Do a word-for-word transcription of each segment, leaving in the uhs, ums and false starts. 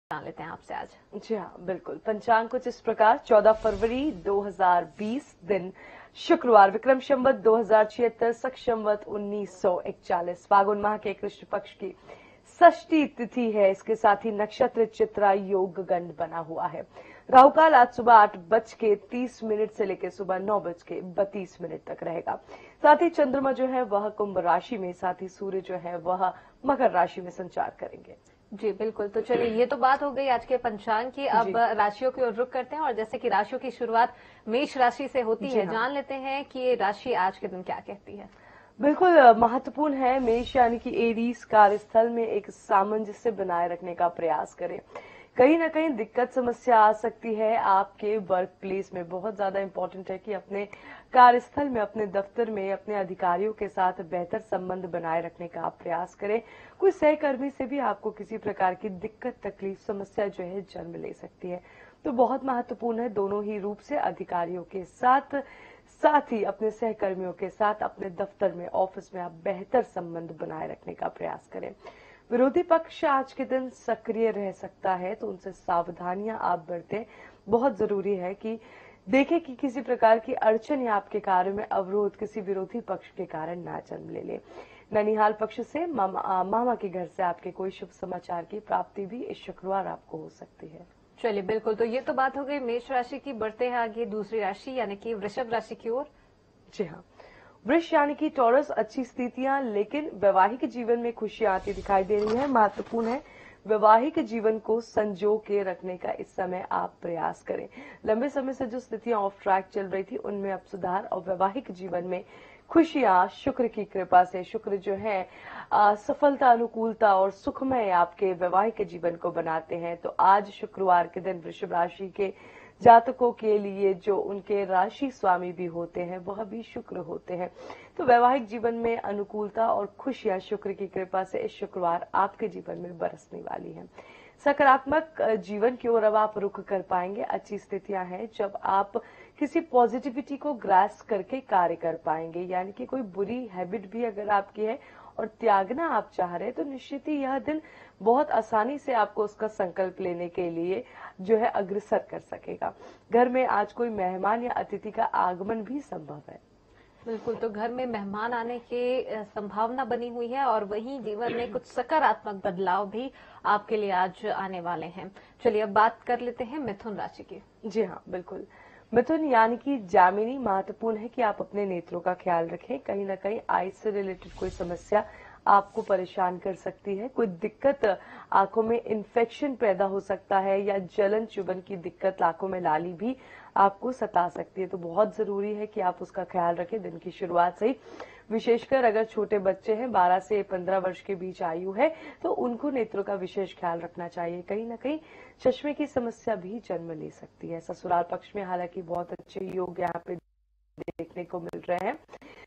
जान लेते हैं आपसे आज। जी हाँ, बिल्कुल। पंचांग कुछ इस प्रकार। चौदह फरवरी दो हज़ार बीस दिन शुक्रवार, विक्रम संवत दो हजार छिहत्तर, शक संवत उन्नीस सौ इकतालीस, फागुन माह के कृष्ण पक्ष की षष्ठी तिथि है। इसके साथ ही नक्षत्र चित्रा योग गंड बना हुआ है। राहुकाल आज सुबह आठ बज के तीस मिनट से लेकर सुबह नौ बज के बत्तीस मिनट तक रहेगा। साथ ही चंद्रमा जो है वह कुंभ राशि में, साथ ही सूर्य जो है वह मकर राशि में संचार करेंगे। जी बिल्कुल। तो चलिए, ये तो बात हो गई आज के पंचांग की। अब राशियों की ओर रुख करते हैं और जैसे कि राशियों की शुरुआत मेष राशि से होती है, हाँ। जान लेते हैं कि ये राशि आज के दिन क्या कहती है। बिल्कुल महत्वपूर्ण है। मेष यानी कि एरीज कार्यस्थल में एक सामंजस्य बनाए रखने का प्रयास करें। कहीं ना कहीं दिक्कत समस्या आ सकती है आपके वर्क प्लेस में। बहुत ज्यादा इंपॉर्टेंट है कि अपने कार्यस्थल में, अपने दफ्तर में अपने अधिकारियों के साथ बेहतर संबंध बनाए रखने का आप प्रयास करें। कोई सहकर्मी से भी आपको किसी प्रकार की दिक्कत, तकलीफ, समस्या जो है जन्म ले सकती है। तो बहुत महत्वपूर्ण है दोनों ही रूप से, अधिकारियों के साथ, साथ ही अपने सहकर्मियों के साथ अपने दफ्तर में, ऑफिस में आप बेहतर संबंध बनाए रखने का प्रयास करें। विरोधी पक्ष आज के दिन सक्रिय रह सकता है, तो उनसे सावधानियां आप बरतें। बहुत जरूरी है कि देखें कि किसी प्रकार की अड़चन या आपके कार्य में अवरोध किसी विरोधी पक्ष के कारण ना जन्म ले ले। ननिहाल पक्ष से मामा, मामा के घर से आपके कोई शुभ समाचार की प्राप्ति भी इस शुक्रवार आपको हो सकती है। चलिए बिल्कुल। तो ये तो बात हो गई मेष राशि की। बढ़ते हैं आगे दूसरी राशि यानी कि वृषभ राशि की ओर। जी हाँ, वृष यानी कि टॉरस, अच्छी स्थितियां, लेकिन वैवाहिक जीवन में खुशियां आती दिखाई दे रही है। महत्वपूर्ण है वैवाहिक जीवन को संजो के रखने का इस समय आप प्रयास करें। लंबे समय से जो स्थितियां ऑफ ट्रैक चल रही थी उनमें अब सुधार, और वैवाहिक जीवन में खुशियां शुक्र की कृपा से, शुक्र जो है आ, सफलता, अनुकूलता और सुखमय आपके वैवाहिक जीवन को बनाते हैं। तो आज शुक्रवार के दिन वृषभ राशि के जातकों के लिए जो उनके राशि स्वामी भी होते हैं वह भी शुक्र होते हैं। तो वैवाहिक जीवन में अनुकूलता और खुशियां शुक्र की कृपा से इस शुक्रवार आपके जीवन में बरसने वाली हैं। सकारात्मक जीवन की ओर अब आप रुख कर पाएंगे। अच्छी स्थितियां हैं जब आप किसी पॉजिटिविटी को ग्रास करके कार्य कर पाएंगे। यानी कि कोई बुरी हैबिट भी अगर आपकी है और त्यागना आप चाह रहे हैं, तो निश्चित ही यह दिन बहुत आसानी से आपको उसका संकल्प लेने के लिए जो है अग्रसर कर सकेगा। घर में आज कोई मेहमान या अतिथि का आगमन भी संभव है। बिल्कुल। तो घर में मेहमान आने की संभावना बनी हुई है और वहीं जीवन में कुछ सकारात्मक बदलाव भी आपके लिए आज आने वाले हैं। चलिए अब बात कर लेते हैं मिथुन राशि की। जी हाँ, बिल्कुल। मिथुन यानी कि जामिनी, महत्वपूर्ण है कि आप अपने नेत्रों का ख्याल रखें। कहीं ना कहीं आई से रिलेटेड कोई समस्या आपको परेशान कर सकती है। कोई दिक्कत, आंखों में इन्फेक्शन पैदा हो सकता है या जलन चुभन की दिक्कत, आंखों में लाली भी आपको सता सकती है। तो बहुत जरूरी है कि आप उसका ख्याल रखें दिन की शुरुआत से ही। विशेषकर अगर छोटे बच्चे हैं, बारह से पंद्रह वर्ष के बीच आयु है, तो उनको नेत्रों का विशेष ख्याल रखना चाहिए। कहीं ना कहीं चश्मे की समस्या भी जन्म ले सकती है। ससुराल पक्ष में हालांकि बहुत अच्छे योग यहाँ पे देखने को मिल रहे हैं।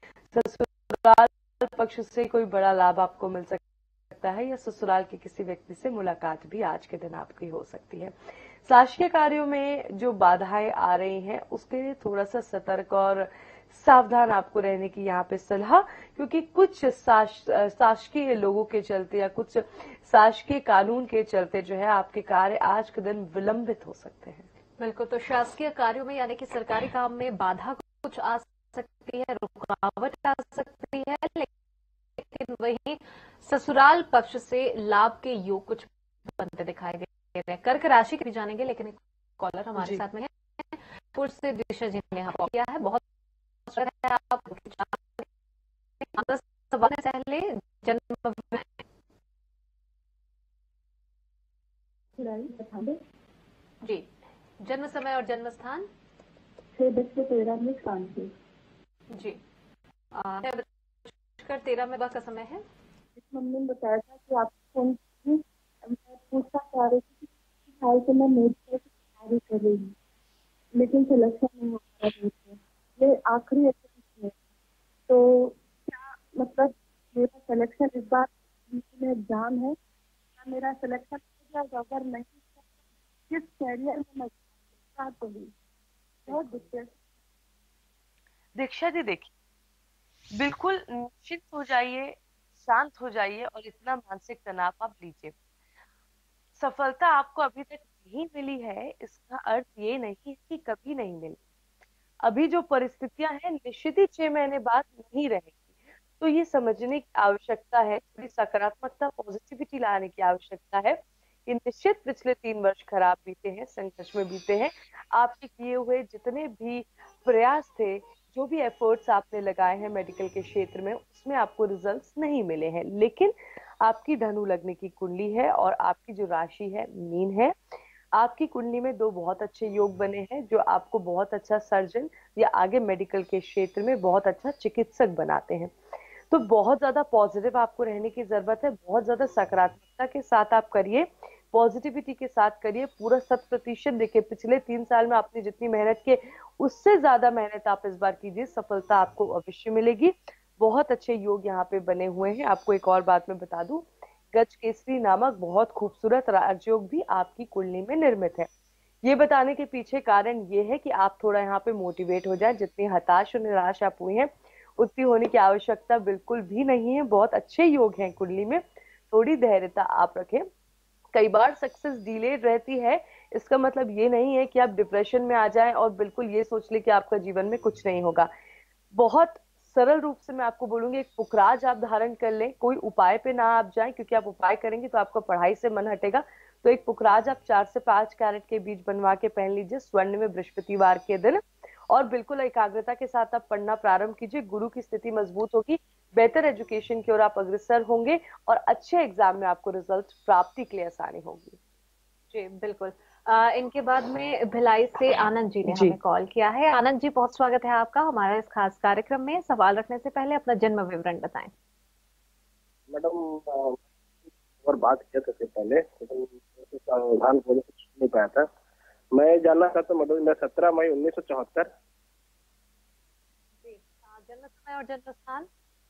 ससुराल पक्ष से कोई बड़ा लाभ आपको मिल सकता है या ससुराल के किसी व्यक्ति से मुलाकात भी आज के दिन आपकी हो सकती है। शासकीय कार्यों में जो बाधाएं आ रही हैं उसके लिए थोड़ा सा सतर्क और सावधान आपको रहने की यहाँ पे सलाह, क्योंकि कुछ शासकीय लोगों के चलते या कुछ शासकीय कानून के चलते जो है आपके कार्य आज के दिन विलंबित हो सकते हैं। बिल्कुल। तो शासकीय कार्यों में यानी कि सरकारी काम में बाधा कुछ आ सकती है, रुकावट आ सकती है, लेकिन वही ससुराल पक्ष से लाभ के योग कुछ बनते दिखाई दे रहे हैं। कर्क राशि की भी जानेंगे, लेकिन एक कॉलर हमारे साथ में है। पुर से दिशा जी ने यहाँ किया है। बहुत है आप सवाल पहले जन्म जी जन्म समय और जन्म स्थान छह बज के तेरह मिनट शाम से जी कर तेरह में का समय है। मम्मी ने बताया था कि आप फोन पूछना चाह रही थी कि हाल से मैं मेडिकल की तैयारी कर रही हूँ, लेकिन सिलेक्शन नहीं हो पा रहा है। ये आखिरी अटेम्प्ट है, तो क्या मतलब मेरा सिलेक्शन इस बार में एग्जाम है, क्या मेरा सिलेक्शन हो जाएगा? अगर नहीं किस कैरियर में मैं चाहती हूँ? बहुत दिक्कत। दीक्षा जी देखिए, बिल्कुल निश्चित हो जाइए, शांत हो जाइए और इतना मानसिक तनाव आप लीजिए। सफलता आपको अभी तक नहीं मिली है, इसका अर्थ ये नहीं है कि कभी नहीं मिली। अभी जो परिस्थितियां हैं निश्चित ही छह महीने बाद नहीं रहेगी। तो ये समझने की आवश्यकता है, थोड़ी सकारात्मकता पॉजिटिविटी लाने की आवश्यकता है कि निश्चित पिछले तीन वर्ष खराब बीते हैं, संघर्ष में बीते हैं। आपके किए हुए जितने भी प्रयास थे, जो भी एफर्ट्स आपने लगाए हैं मेडिकल के क्षेत्र में, उसमें आपको रिजल्ट्स नहीं मिले हैं। लेकिन आपकी धनु लगने की कुंडली है और आपकी जो राशि है मीन है। आपकी कुंडली में दो बहुत अच्छे योग बने हैं जो आपको बहुत अच्छा सर्जन या आगे मेडिकल के क्षेत्र में बहुत अच्छा चिकित्सक बनाते हैं। तो बहुत ज्यादा पॉजिटिव आपको रहने की जरूरत है, बहुत ज्यादा सकारात्मकता के साथ आप करिए, पॉजिटिविटी के साथ करिए, पूरा शत प्रतिशत देखिए। पिछले तीन साल में आपने जितनी मेहनत की उससे ज्यादा मेहनत आप इस बार कीजिए, सफलता आपको अवश्य मिलेगी। बहुत अच्छे योग यहाँ पे बने हुए हैं। आपको एक और बात मैं बता दूं, गज केसरी नामक बहुत खूबसूरत राजयोग भी आपकी कुंडली में निर्मित है। ये बताने के पीछे कारण ये है कि आप थोड़ा यहाँ पे मोटिवेट हो जाए। जितनी हताश और निराश आप हुई हैं उतनी होने की आवश्यकता बिल्कुल भी नहीं है। बहुत अच्छे योग हैं कुंडली में, थोड़ी धैर्यता आप रखें। कई बार सक्सेस डिलेड रहती है, इसका मतलब ये नहीं है कि आप डिप्रेशन में आ जाएं और बिल्कुल ये सोच ले कि आपका जीवन में कुछ नहीं होगा। बहुत सरल रूप से मैं आपको बोलूंगी, एक पुखराज आप धारण कर लें, कोई उपाय पे ना आप जाएं, क्योंकि आप उपाय करेंगे तो आपका पढ़ाई से मन हटेगा। तो एक पुखराज आप चार से पांच कैरेट के बीज बनवा के पहन लीजिए स्वर्ण में बृहस्पतिवार के दिन, और बिल्कुल एकाग्रता के साथ आप पढ़ना प्रारंभ कीजिए। गुरु की स्थिति मजबूत होगी, बेहतर एजुकेशन की ओर आप अग्रसर होंगे और अच्छे एग्जाम में आपको रिजल्ट प्राप्ति के लिए आसानी होगी। जी बिल्कुल। आ, इनके बाद में भिलाई से आनंद जी ने जी हमें कॉल किया है। आनंद जी, बहुत स्वागत है आपका हमारे इस खास कार्यक्रम में। सवाल रखने से पहले अपना जन्म विवरण बताएं। मैडम, और बात किया था पहले, लेकिन सावधान होने से छूट नहीं पाया था। मैं जानना चाहता हूँ मैडम, मैं सत्रह मई उन्नीस सौ चौहत्तर। जी, आ, जन्म समय और जन्म स्थान।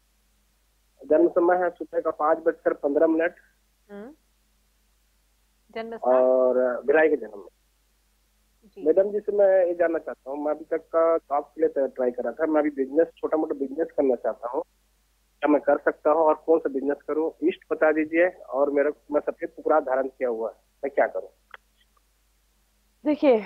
जन्म समय है सुबह का पाँच बजकर पंद्रह मिनट हम्म जन्म स्थान और भिलाई के जन्म में। जी मैडम जी से मैं ये जानना चाहता हूँ, मैं अभी तक का जॉब के लिए ट्राई कर रहा था। मैं अभी बिजनेस, छोटा मोटा बिजनेस करना चाहता हूँ, क्या मैं कर सकता हूँ और कौन सा बिजनेस करूँ? ईस्ट बता दीजिए। और मेरा, मैं सफेद पुकराज धारण किया हुआ है, मैं क्या करूँ? देखिए,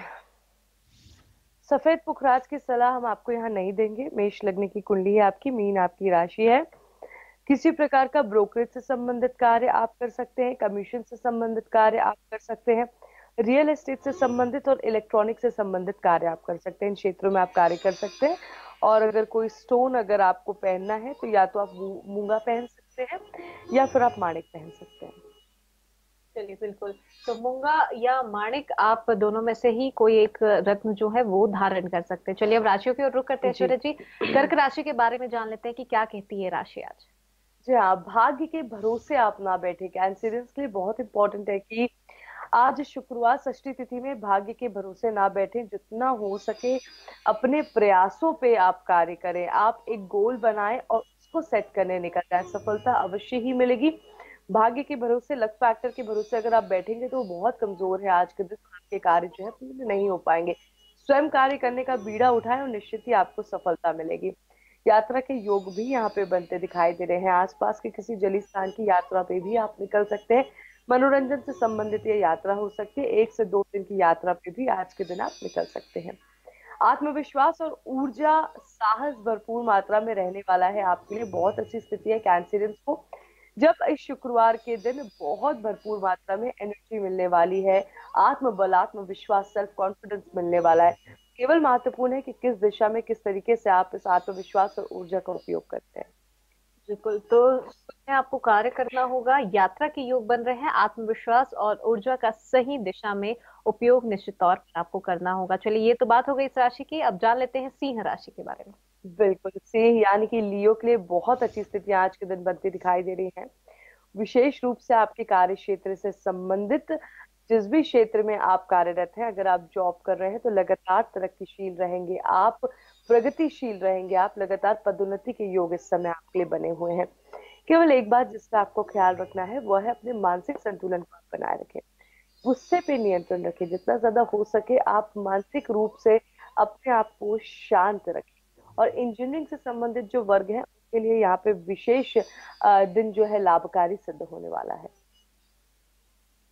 सफेद पुखराज की सलाह हम आपको यहाँ नहीं देंगे। मेष लगने की कुंडली है आपकी, मीन आपकी राशि है। किसी प्रकार का ब्रोकरेज से संबंधित कार्य आप कर सकते हैं, कमीशन से संबंधित कार्य आप कर सकते हैं, रियल एस्टेट से संबंधित और इलेक्ट्रॉनिक से संबंधित कार्य आप कर सकते हैं। इन क्षेत्रों में आप कार्य कर सकते हैं। और अगर कोई स्टोन अगर आपको पहनना है तो या तो आप मूंगा पहन सकते हैं या फिर आप माणिक पहन सकते हैं। चलिए बिल्कुल। तो मूंगा या माणिक, आप दोनों में से ही कोई एक रत्न जो है वो धारण कर सकते हैं। चलिए अब राशियों की ओर रुख करते हैं जी ऐश्वर्या जी। कर्क राशि के बारे में जान लेते हैं कि क्या कहती है राशि आज। जी हाँ, भाग्य के भरोसे आप ना बैठे। कैंसिरियंस के लिए बहुत इंपॉर्टेंट है कि आज शुक्रवार षष्ठी तिथि में भाग्य के भरोसे ना बैठे। जितना हो सके अपने प्रयासों पे आप कार्य करें। आप एक गोल बनाएं और उसको सेट करने निकल जाए, सफलता अवश्य ही मिलेगी। भाग्य के भरोसे, लक फैक्टर के भरोसे अगर आप बैठेंगे तो वो बहुत कमजोर है। आज के दिन आपके कार्य जो है पूरे नहीं हो पाएंगे। स्वयं कार्य करने का बीड़ा उठाएं और निश्चित ही आपको सफलता मिलेगी। यात्रा के योग भी यहाँ पे बनते दिखाई दे रहे हैं। आसपास के किसी जलीय स्थान की यात्रा पे भी आप निकल सकते हैं। मनोरंजन से संबंधित ये यात्रा हो सकती है। एक से दो दिन की यात्रा पे भी आज के दिन आप निकल सकते हैं। आत्मविश्वास और ऊर्जा, साहस भरपूर मात्रा में रहने वाला है आपके लिए। बहुत अच्छी स्थिति है कैंसिरियंस को। जब इस शुक्रवार के दिन बहुत भरपूर मात्रा में एनर्जी मिलने वाली है, आत्मबल, आत्मविश्वास, सेल्फ कॉन्फिडेंस मिलने वाला है। केवल महत्वपूर्ण है कि किस दिशा में, किस तरीके से आप इस आत्मविश्वास और ऊर्जा का उपयोग करते हैं। बिल्कुल। तो उसमें आपको कार्य करना होगा। यात्रा के योग बन रहे हैं, आत्मविश्वास और ऊर्जा का सही दिशा में उपयोग निश्चित तौर पर आपको करना होगा। चलिए, ये तो बात हो गई इस राशि की। अब जान लेते हैं सिंह राशि के बारे में। बिल्कुल, सिंह यानी कि लियो के लिए बहुत अच्छी स्थितियां आज के दिन बनती दिखाई दे रही हैं। विशेष रूप से आपके कार्य क्षेत्र से संबंधित जिस भी क्षेत्र में आप कार्यरत हैं, अगर आप जॉब कर रहे हैं तो लगातार तरक्कीशील रहेंगे आप, प्रगतिशील रहेंगे आप। लगातार पदोन्नति के योग इस समय आपके लिए बने हुए हैं। केवल एक बात जिसका आपको ख्याल रखना है वह है अपने मानसिक संतुलन को आप बनाए रखें। गुस्से पे नियंत्रण रखें। जितना ज्यादा हो सके आप मानसिक रूप से अपने आप को शांत रखें। और इंजीनियरिंग से संबंधित जो वर्ग है उनके लिए यहाँ पे विशेष दिन जो है लाभकारी सिद्ध होने वाला है।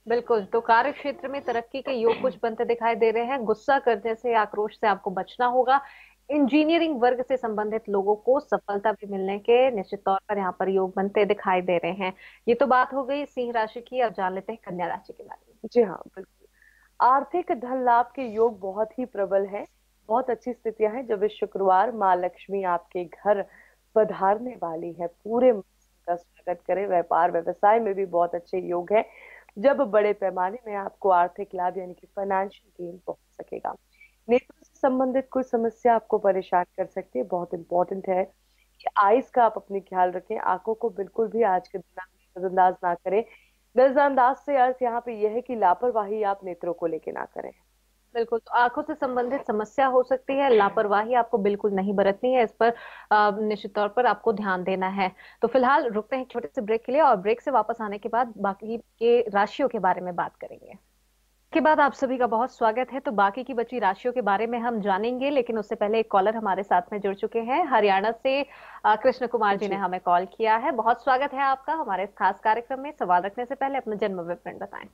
बिल्कुल, तो कार्य क्षेत्र में तरक्की के योग कुछ बनते दिखाई दे रहे हैं। गुस्सा करने से, आक्रोश से आपको बचना होगा। इंजीनियरिंग वर्ग से संबंधित लोगों को सफलता भी मिलने के निश्चित तौर पर यहाँ पर योग बनते दिखाई दे रहे हैं। ये तो बात हो गई सिंह राशि की। अब जान लेते हैं कन्या राशि के बारे में। जी हाँ, बिल्कुल। आर्थिक धन लाभ के योग बहुत ही प्रबल है। बहुत अच्छी स्थितियां हैं। जब इस शुक्रवार माँ लक्ष्मी आपके घर पधारने वाली है, पूरे मन से उनका स्वागत करें। व्यापार व्यवसाय में भी बहुत अच्छे योग है, जब बड़े पैमाने में आपको आर्थिक लाभ यानी कि फाइनेंशियल गेन पहुंच सकेगा। नेत्रों से संबंधित कोई समस्या आपको परेशान कर सकती है। बहुत इंपॉर्टेंट है कि आइज का आप अपने ख्याल रखें। आंखों को बिल्कुल भी आज के दिन नजरअंदाज ना करें। नजरअंदाज से अर्थ यहाँ पे यह है कि लापरवाही आप नेत्रों को लेके ना करें। बिल्कुल, तो आंखों से संबंधित समस्या हो सकती है। लापरवाही आपको बिल्कुल नहीं बरतनी है। इस पर अ, निश्चित तौर पर आपको ध्यान देना है। तो फिलहाल रुकते हैं एक छोटे से ब्रेक के लिए, और ब्रेक से वापस आने के बाद बाकी के राशियों के बारे में बात करेंगे। के बाद आप सभी का बहुत स्वागत है। तो बाकी की बची राशियों के बारे में हम जानेंगे, लेकिन उससे पहले एक कॉलर हमारे साथ में जुड़ चुके हैं। हरियाणा से अ, कृष्ण कुमार जी ने हमें कॉल किया है। बहुत स्वागत है आपका हमारे इस खास कार्यक्रम में। सवाल रखने से पहले अपना जन्म विवरण बताएं।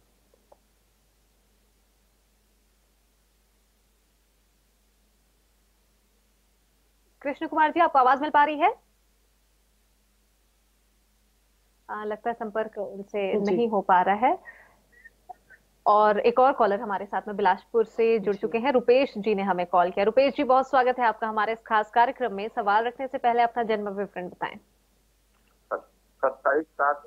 कृष्ण कुमार जी, आपको आवाज मिल पा रही है? आ, लगता है संपर्क उनसे नहीं हो पा रहा है। और एक और कॉलर हमारे साथ में बिलासपुर से जुड़ चुके हैं। रुपेश जी ने हमें कॉल किया। रुपेश जी, बहुत स्वागत है आपका हमारे इस खास कार्यक्रम में। सवाल रखने से पहले अपना जन्म विवरण बताएं। सत्ताईस सात।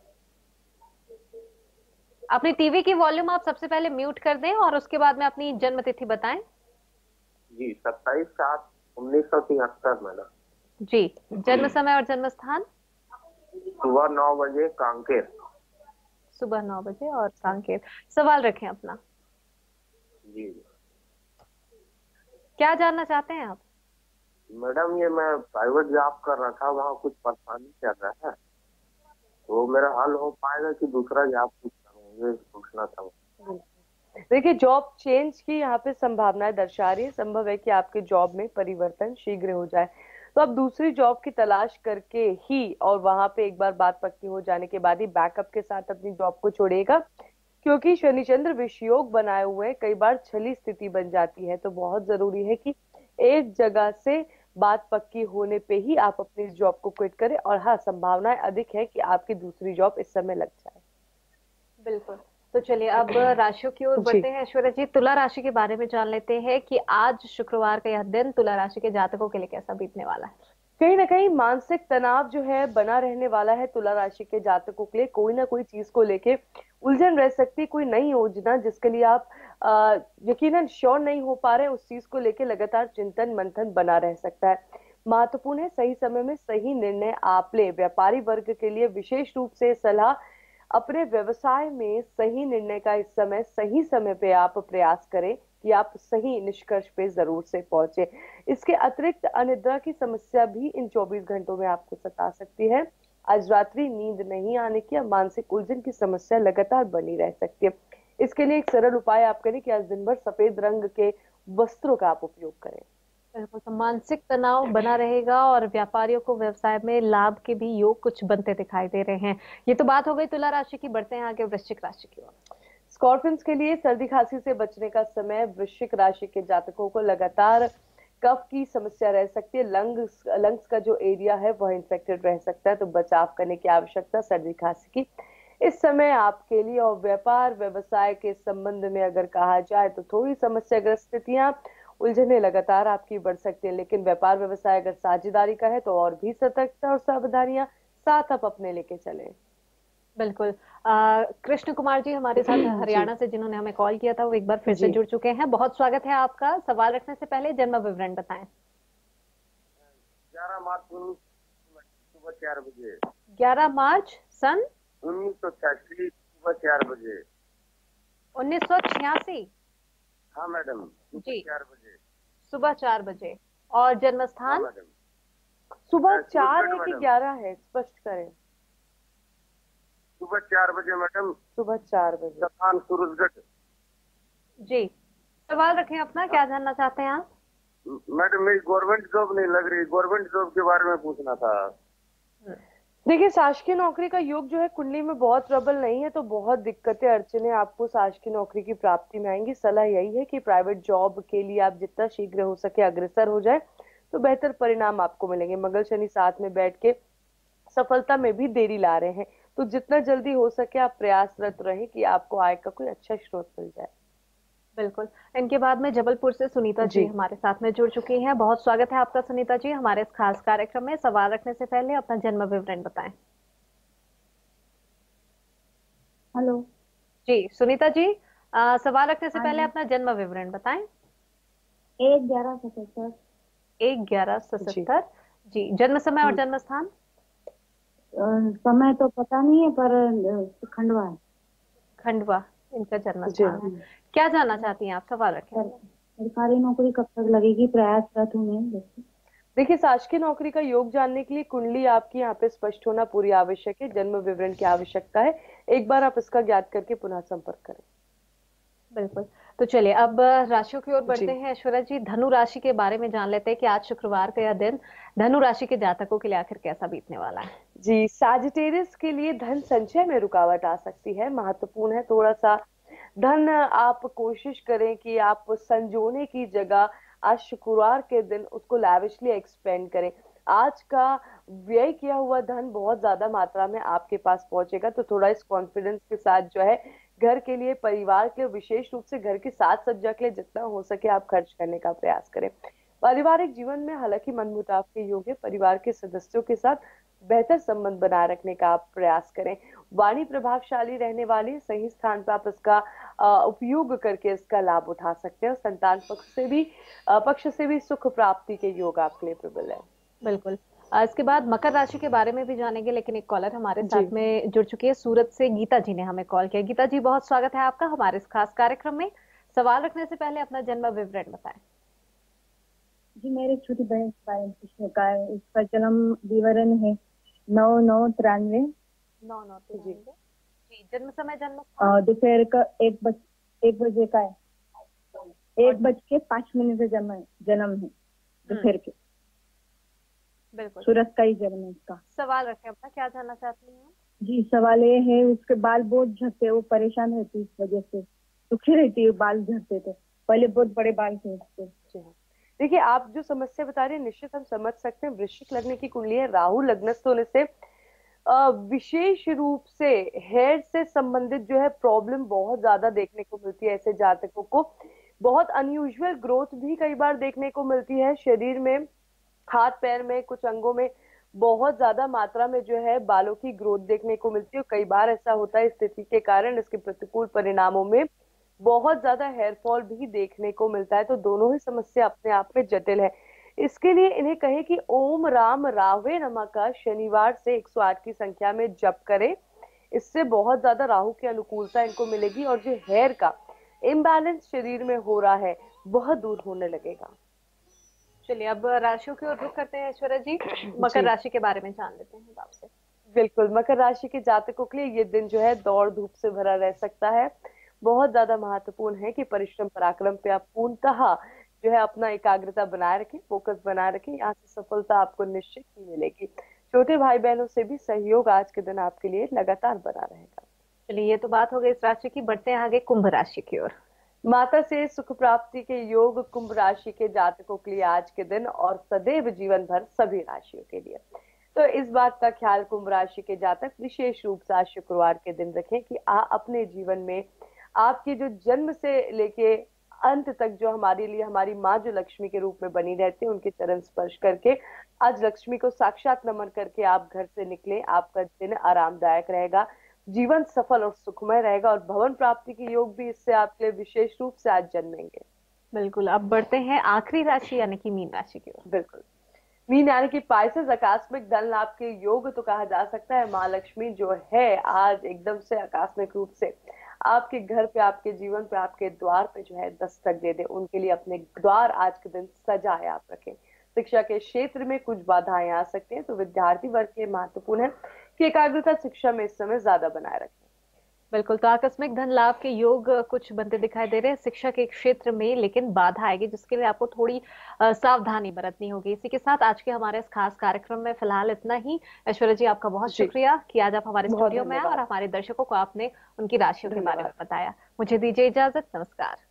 अपनी टीवी की वॉल्यूम आप सबसे पहले म्यूट कर दें और उसके बाद में अपनी जन्म तिथि बताएं। जी, सत्ताईस सात उन्नीस सौ तिहत्तर मैडम। जी, जन्म समय और जन्म स्थान? सुबह नौ बजे कांकेर। सुबह नौ बजे और कांकेर। सवाल रखें अपना। जी क्या जानना चाहते हैं आप? मैडम, ये मैं प्राइवेट जॉब कर रहा था, वहाँ कुछ परेशानी चल रहा है, तो मेरा हल हो पाएगा कि दूसरा जॉब कुछ करूँ, ये पूछना था। देखिए, जॉब चेंज की यहाँ पे संभावनाएं दर्शा रही है। संभव है कि आपके जॉब में परिवर्तन शीघ्र हो जाए, तो आप दूसरी जॉब की तलाश करके ही, और वहां पे एक बार बात पक्की हो जाने के बाद ही बैकअप के साथ अपनी जॉब को छोड़िएगा, क्योंकि शनि चंद्र विषयोग बनाए हुए कई बार छली स्थिति बन जाती है। तो बहुत जरूरी है कि एक जगह से बात पक्की होने पे ही आप अपनी जॉब को क्विट करें। और हाँ, संभावनाएं अधिक है कि आपकी दूसरी जॉब इस समय लग जाए। बिल्कुल, तो चलिए अब राशियों की ओर बढ़ते हैं। ऐश्वर्या जी, तुला राशि के बारे में जान लेते हैं कि आज शुक्रवार का यह दिन तुला राशि के जातकों के लिए कैसा बीतने वाला है। कहीं ना कहीं मानसिक तनाव जो है बना रहने वाला है तुला राशि के जातकों के लिए। कोई ना कोई चीज को लेके उलझन रह सकती है। कोई नई योजना जिसके लिए आप आ, यकीनन श्योर नहीं हो पा रहे, उस चीज को लेके लगातार चिंतन मंथन बना रह सकता है। महत्वपूर्ण है सही समय में सही निर्णय आप ले। व्यापारी वर्ग के लिए विशेष रूप से सलाह, अपने व्यवसाय में सही निर्णय का इस समय सही समय पे आप प्रयास करें कि आप सही निष्कर्ष पे जरूर से पहुंचे। इसके अतिरिक्त अनिद्रा की समस्या भी इन चौबीस घंटों में आपको सता सकती है। आज रात्रि नींद नहीं आने की या मानसिक उलझन की समस्या लगातार बनी रह सकती है। इसके लिए एक सरल उपाय आप करें कि आज दिन भर सफेद रंग के वस्त्रों का आप उपयोग करें। बिल्कुल, तो मानसिक तनाव बना रहेगा और व्यापारियों को व्यवसाय में लाभ के भी योग कुछ बनते दिखाई दे रहे हैं। ये तो बात हो गई तुला राशि की। बढ़ते हैं आगे वृश्चिक राशि की ओर। स्कॉर्पियंस के लिए सर्दी खांसी से बचने का समय। वृश्चिक राशि के जातकों को लगातार कफ की समस्या रह सकती है। लंग्स लंग्स का जो एरिया है वह इन्फेक्टेड रह सकता है, तो बचाव करने की आवश्यकता सर्दी खांसी की इस समय आपके लिए। और व्यापार व्यवसाय के संबंध में अगर कहा जाए तो थोड़ी समस्याग्रस्त स्थितियां, उलझने लगातार आपकी बढ़ सकती है। लेकिन व्यापार व्यवसाय अगर साझेदारी का है तो और भी सतर्कता और सावधानियां साथ आप अपने लेके चलें। बिल्कुल, आ, कृष्ण कुमार जी हमारे साथ हरियाणा से जिन्होंने हमें कॉल किया था, वो एक बार फिर से जुड़ चुके हैं। बहुत स्वागत है आपका। सवाल रखने से पहले जन्म विवरण बताएं। ग्यारह मार्च सुबह चार बजे। ग्यारह मार्च सन उन्नीस सौ छियासी सुबह चार बजे। उन्नीस सौ छियासी। हाँ मैडम, जी, चार बजे सुबह चार बजे। और जन्म स्थान? हाँ, सुबह चार है कि ग्यारह है, स्पष्ट करें। सुबह चार बजे मैडम। सुबह चार बजे। स्थान सूरजगढ़। जी, सवाल रखें अपना। क्या जानना चाहते हैं आप? मैडम, मेरी गवर्नमेंट जॉब नहीं लग रही, गवर्नमेंट जॉब के बारे में पूछना था। देखिए, शासकीय नौकरी का योग जो है कुंडली में बहुत प्रबल नहीं है, तो बहुत दिक्कतें अड़चने आपको शासकीय नौकरी की प्राप्ति में आएंगी। सलाह यही है कि प्राइवेट जॉब के लिए आप जितना शीघ्र हो सके अग्रसर हो जाए, तो बेहतर परिणाम आपको मिलेंगे। मंगल शनि साथ में बैठ के सफलता में भी देरी ला रहे हैं, तो जितना जल्दी हो सके आप प्रयासरत रहें कि आपको आय का कोई अच्छा स्रोत मिल जाए। बिल्कुल। इनके बाद में जबलपुर से सुनीता जी जी। हमारे साथ में जुड़ चुकी हैं। बहुत स्वागत है आपका सुनीता जी हमारे इस खास कार्यक्रम में। सवाल रखने से पहले अपना जन्म विवरण बताएं। हेलो। जी सुनीता जी, आ, सवाल रखने से हाँ पहले जी। अपना जन्म विवरण बताएं। एक ग्यारह सतहत्तर। एक ग्यारह जी। सतहत्तर। जी, जन्म समय और हाँ। जन्म स्थान। अ, समय तो पता नहीं है, पर अ, खंडवा है। खंडवा इनका जन्म जी। स्थान है। क्या जानना चाहती हैं आप? सवाल रखें। सर, सरकारी नौकरी कब तक लगेगी? प्रयासरत हूँ मैं देखिए। देखिए, शासकीय नौकरी का योग जानने के लिए कुंडली आपकी यहाँ पे स्पष्ट होना पूरी आवश्यक है। जन्म विवरण की आवश्यकता है। एक बार आप इसका ज्ञात करके पुनः संपर्क करें। बिल्कुल। तो चलिए अब राशियों की ओर बढ़ते जी। हैं। ऐश्वर्या जी, धनु राशि के बारे में जान लेते हैं कि आज शुक्रवार का यह दिन धनु राशि के जातकों के लिए आखिर कैसा बीतने वाला है। जी, सैजिटेरियस के लिए धन संचय में रुकावट आ सकती है। महत्वपूर्ण है थोड़ा सा धन आप कोशिश करें कि आप संजोने की जगह आज शुक्रवार के दिन उसको लैविशली एक्सपेंड करें। आज का व्यय किया हुआ धन बहुत ज्यादा मात्रा में आपके पास पहुंचेगा, तो थोड़ा इस कॉन्फिडेंस के साथ जो है घर के लिए, परिवार के, विशेष रूप से घर की साज सज्जा के लिए जितना हो सके आप खर्च करने का प्रयास करें। पारिवारिक जीवन में हालांकि मनमुटाव के योग है। परिवार के सदस्यों के साथ बेहतर संबंध बनाए रखने का आप प्रयास करें। वाणी प्रभावशाली रहने वाली, सही स्थान पर आप इसका अ, उपयोग करके इसका लाभ उठा सकते हैं। और संतान पक्ष से भी अ, पक्ष से भी सुख प्राप्ति के योग आपके लिए प्रबल है। बिल्कुल। अ, इसके बाद मकर राशि के बारे में भी जानेंगे, लेकिन एक कॉलर हमारे जी। साथ में जुड़ चुकी है। सूरत से गीता जी ने हमें कॉल किया। गीता जी, बहुत स्वागत है आपका हमारे इस खास कार्यक्रम में। सवाल रखने से पहले अपना जन्म विवरण बताएं। जी, मेरी छोटी बहन के बारे में पूछने का है। इसका जन्म विवरण है नौ नौ तिरानवे। नौ नौ जी। तिरानवे। जी, जन्म समय जन्म स्थान। और दोपहर का एक बज एक बजे का है। और एक बज के पाँच मिनट से जन्म जन्म है हम्म, दोपहर के। बिल्कुल। सूरत का ही जन्म है इसका। सवाल रखें अपना, क्या जानना चाहती हैं? जी, सवाल ये है, उसके बाल बहुत झड़ते, वो परेशान रहती है इस वजह से। दुखी रहती है बाल झड़ते तो। पहले बहुत बड़े बाल थे उसके। जी हाँ। देखिए, आप जो समस्या बता रहे हैं निश्चित हम समझ सकते हैं। वृश्चिक लग्न की कुंडली है, राहु लग्नस्थ होने से अ, विशेष रूप से हेयर से संबंधित जो है प्रॉब्लम बहुत ज्यादा देखने को मिलती है ऐसे जातकों को। बहुत अनयूजुअल ग्रोथ भी कई बार देखने को मिलती है शरीर में, हाथ पैर में, कुछ अंगों में बहुत ज्यादा मात्रा में जो है बालों की ग्रोथ देखने को मिलती है। और कई बार ऐसा होता है स्थिति के कारण इसके प्रतिकूल परिणामों में बहुत ज्यादा हेयर फॉल भी देखने को मिलता है। तो दोनों ही समस्या अपने आप में जटिल है। इसके लिए इन्हें कहे कि ओम राम रावे नमः का शनिवार से एक सौ आठ की संख्या में जप करें। इससे बहुत ज्यादा राहु की अनुकूलता इनको मिलेगी और जो हेयर का इम्बैलेंस शरीर में हो रहा है वह दूर होने लगेगा। चलिए अब राशियों की ओर रुख करते हैं ऐश्वर्या जी। मकर जी राशि के बारे में जान लेते हैं आपसे। बिल्कुल, मकर राशि के जातकों के लिए ये दिन जो है दौड़ धूप से भरा रह सकता है। बहुत ज्यादा महत्वपूर्ण है कि परिश्रम पराक्रम पे आप पूर्णतः जो है अपना एकाग्रता बनाए रखें, फोकस बनाए रखें। यहाँ से सफलता आपको निश्चित ही मिलेगी। छोटे भाई बहनों से भी सहयोग आज के दिन आपके लिए लगातार बना रहेगा। चलिए, ये तो बात हो गई इस राशि की। बढ़ते हैं आगे कुंभ राशि की ओर। माता से सुख प्राप्ति के योग कुंभ राशि के जातकों के लिए आज के दिन और सदैव जीवन भर सभी राशियों के लिए। तो इस बात का ख्याल कुंभ राशि के जातक विशेष रूप से आज शुक्रवार के दिन रखें कि आ अपने जीवन में आपके जो जन्म से लेके अंत तक जो हमारे लिए हमारी माँ जो लक्ष्मी के रूप में बनी रहती है उनके चरण स्पर्श करके आज लक्ष्मी को साक्षात नमन करके आप घर से निकले। आपका दिन आरामदायक रहेगा, जीवन सफल और सुखमय रहेगा और भवन प्राप्ति के योग भी इससे आपके लिए विशेष रूप से आज जन्मेंगे। बिल्कुल। अब बढ़ते हैं आखिरी राशि यानी कि मीन राशि की ओर। बिल्कुल, मीन यानी कि पाइसेस आकस्मिक धन लाभ के योग तो कहा जा सकता है। माँ लक्ष्मी जो है आज एकदम से आकस्मिक रूप से आपके घर पे, आपके जीवन पे, आपके द्वार पे जो है दस्तक दे दे। उनके लिए अपने द्वार आज के दिन सजाए आप रखें। शिक्षा के क्षेत्र में कुछ बाधाएं आ सकती हैं, तो विद्यार्थी वर्ग के महत्वपूर्ण है कि एकाग्रता शिक्षा में इस समय ज्यादा बनाए रखें। बिल्कुल, तो आकस्मिक धन लाभ के योग कुछ बनते दिखाई दे रहे हैं शिक्षा के क्षेत्र में, लेकिन बाधा आएगी जिसके लिए आपको थोड़ी अ, सावधानी बरतनी होगी। इसी के साथ आज के हमारे इस खास कार्यक्रम में फिलहाल इतना ही। ऐश्वर्या जी, आपका बहुत जी, शुक्रिया कि आज आप हमारे बहुत स्टूडियो में आए और धन्यवाद। हमारे दर्शकों को आपने उनकी राशियों के बारे में धन्यवाद। बताया। मुझे दीजिए इजाजत, नमस्कार।